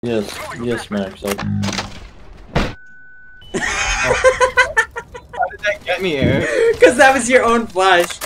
Yes, yes, Max. How did that get me here? Because that was your own flash.